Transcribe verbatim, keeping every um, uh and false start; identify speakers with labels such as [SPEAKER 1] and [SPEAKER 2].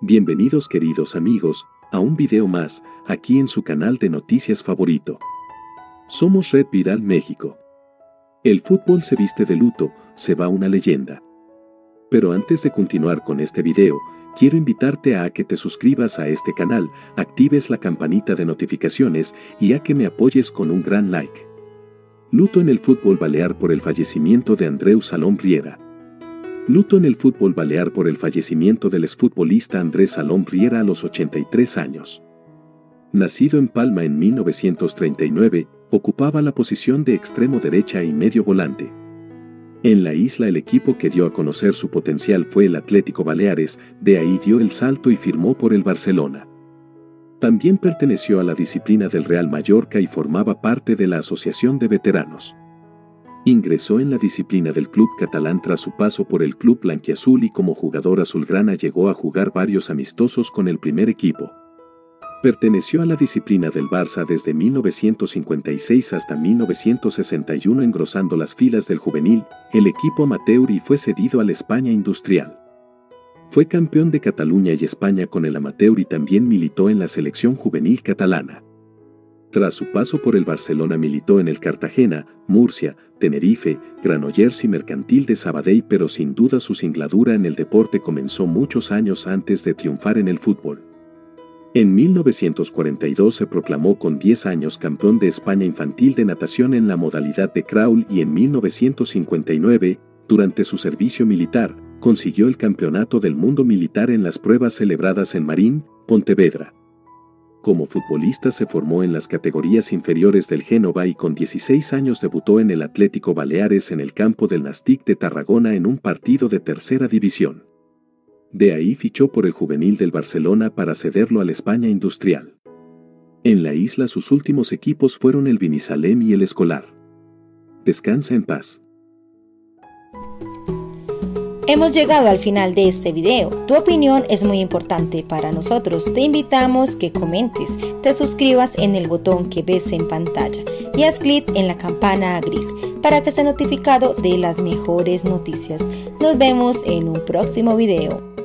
[SPEAKER 1] Bienvenidos queridos amigos, a un video más, aquí en su canal de noticias favorito. Somos Red Viral México. El fútbol se viste de luto, se va una leyenda. Pero antes de continuar con este video, quiero invitarte a que te suscribas a este canal, actives la campanita de notificaciones y a que me apoyes con un gran like. Luto en el fútbol balear por el fallecimiento de Andreu Salom Riera. Luto en el fútbol balear por el fallecimiento del exfutbolista Andrés Salom Riera a los ochenta y tres años. Nacido en Palma en mil novecientos treinta y nueve, ocupaba la posición de extremo derecha y medio volante. En la isla el equipo que dio a conocer su potencial fue el Atlético Baleares, de ahí dio el salto y firmó por el Barcelona. También perteneció a la disciplina del Real Mallorca y formaba parte de la Asociación de Veteranos. Ingresó en la disciplina del club catalán tras su paso por el club blanquiazul y como jugador azulgrana llegó a jugar varios amistosos con el primer equipo. Perteneció a la disciplina del Barça desde mil novecientos cincuenta y seis hasta mil novecientos sesenta y uno engrosando las filas del juvenil, el equipo amateur y fue cedido al España Industrial. Fue campeón de Cataluña y España con el amateur y también militó en la selección juvenil catalana. Tras su paso por el Barcelona militó en el Cartagena, Murcia, Tenerife, Granollers y Mercantil de Sabadell, pero sin duda su singladura en el deporte comenzó muchos años antes de triunfar en el fútbol. En mil novecientos cuarenta y dos se proclamó con diez años campeón de España infantil de natación en la modalidad de crawl y en mil novecientos cincuenta y nueve, durante su servicio militar, consiguió el campeonato del mundo militar en las pruebas celebradas en Marín, Pontevedra. Como futbolista se formó en las categorías inferiores del Génova y con dieciséis años debutó en el Atlético Baleares en el campo del Nàstic de Tarragona en un partido de tercera división. De ahí fichó por el juvenil del Barcelona para cederlo al España Industrial. En la isla sus últimos equipos fueron el Binissalem y el Escolar. Descansa en paz.
[SPEAKER 2] Hemos llegado al final de este video. Tu opinión es muy importante para nosotros. Te invitamos que comentes, te suscribas en el botón que ves en pantalla y haz clic en la campana gris para que estés notificado de las mejores noticias. Nos vemos en un próximo video.